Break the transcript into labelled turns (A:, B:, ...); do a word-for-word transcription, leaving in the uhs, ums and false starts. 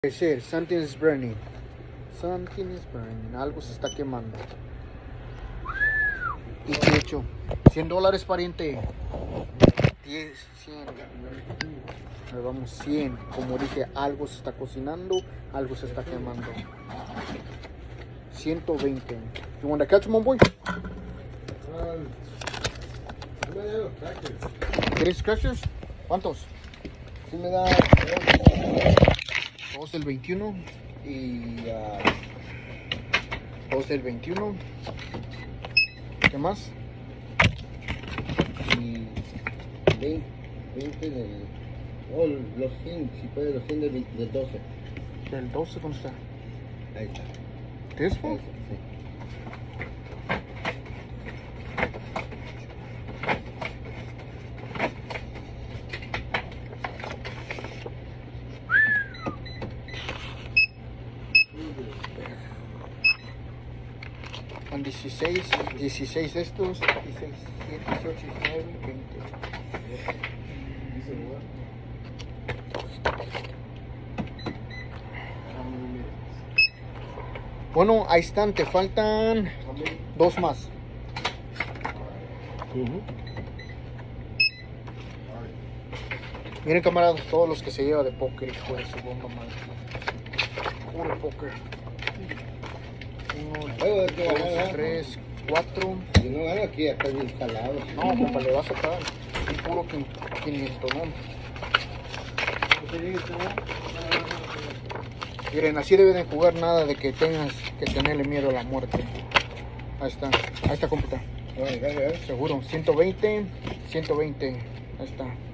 A: Decir, something is burning. Something is burning. Algo se está quemando. Y de hecho, cien dólares, pariente. diez, cien. Le vamos cien. Como dije, algo se está cocinando, algo se está quemando. ciento veinte. You want to catch them, boy? ¿Quieres crackers? ¿Cuántos?
B: Sí me da
A: Dos del veintiuno y uh, dos del veintiuno. ¿Qué más?
B: y veinte, veinte del... Oh, los cien, si puede, los cien del, veinte, del doce.
A: ¿Del doce dónde está?
B: Ahí está.
A: ¿This
B: Ahí
A: one?
B: está, sí.
A: Son dieciséis, dieciséis de estos, dieciséis, dieciocho, diecinueve, veinte. Bueno, ahí están, te faltan dos más.
B: Uh-huh.
A: Miren, camaradas, todos los que se lleva de póker, hijo de su bomba madre. Puro póker. Uno,
B: Luego de que
A: dos,
B: ganar,
A: tres, cuatro.
B: Si no gano aquí, acá es bien calado.
A: No, compa, le vas a sacar. Un puro quinientos, ¿no? Miren, así deben de jugar, nada de que tengas que tenerle miedo a la muerte. Ahí está, ahí está, compa.
B: Bueno, gracias.
A: Seguro, ciento veinte, ciento veinte. Ahí está.